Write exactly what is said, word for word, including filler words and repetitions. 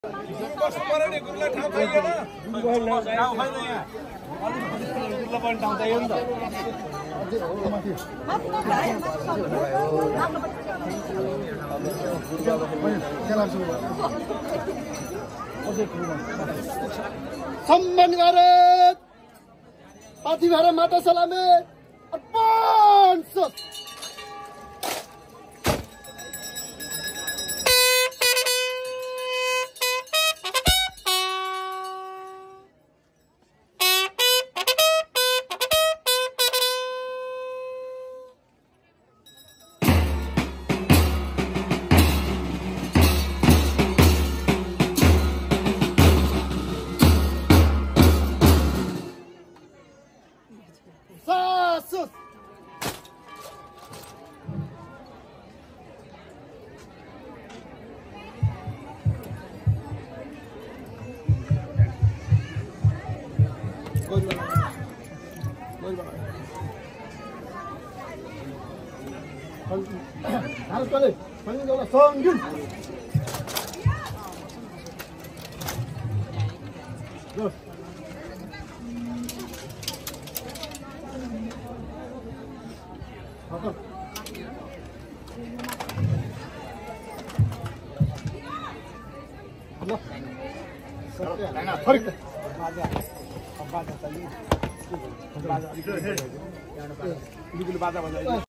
सम्मान गरेर पाथी भएर माता सलामे अर्पण Sus! Harus balik, balik kalau songjun. Terus. Apa? Allah. Sana, tarik. Baca. Baca tadi. Baca. Ini dulu baca baca.